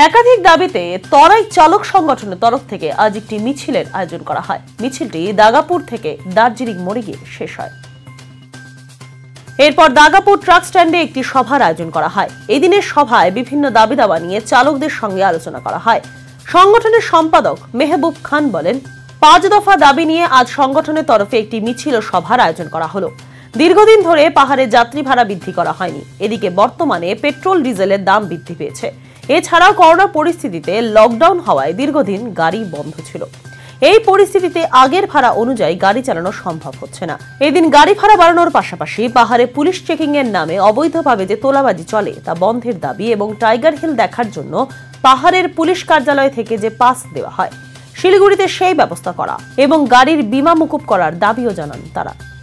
একাধিক দাবিতে তরাই চালক সংগঠনের তরফ থেকে আজ একটি মিছিলের আয়োজন করা হয়। মিছিলটি দাগাপুর থেকে দার্জিলিং মোড়ে গিয়ে শেষ হয়। এরপর দাগাপুর ট্রাক স্ট্যান্ডে একটি সভার আয়োজন করা হয়। এই দিনের সভায় বিভিন্ন দাবি দাবা নিয়ে চালকদের সঙ্গে আলোচনা করা হয়। সংগঠনের সম্পাদক মেহবুব খান বলেন, 5 দফা দাবি নিয়ে আজ সংগঠনের তরফে একটি মিছিল ও সভার আয়োজন করা হলো। দীর্ঘদিন ধরে পাহাড়ে যাত্রী ভাড়া বৃদ্ধি করা হয়নি। এদিকে বর্তমানে পেট্রোল ডিজেলের দাম বৃদ্ধি পেয়েছে। এছাড়াও করোনা পরিস্থিতিতে লকডাউন হওয়ায় দীর্ঘদিন গাড়ি বন্ধ ছিল। এই পরিস্থিতিতে আগের ভাড়া অনুযায়ী গাড়ি চালানো সম্ভব হচ্ছে না। এদিন গাড়ি ভাড়া বাড়ানোর পাশাপাশি পাহাড়ে পুলিশ চেকিং এর নামে অবৈধভাবে যে তোলাবাজি চলে তা বন্ধের দাবি এবং টাইগার হিল দেখার জন্য পাহাড়ের পুলিশ কার্যালয় থেকে যে পাস দেওয়া হয় শিলিগুড়িতে সেই ব্যবস্থা করা এবং গাড়ির বীমা মুকুব করার দাবিও জানান তারা।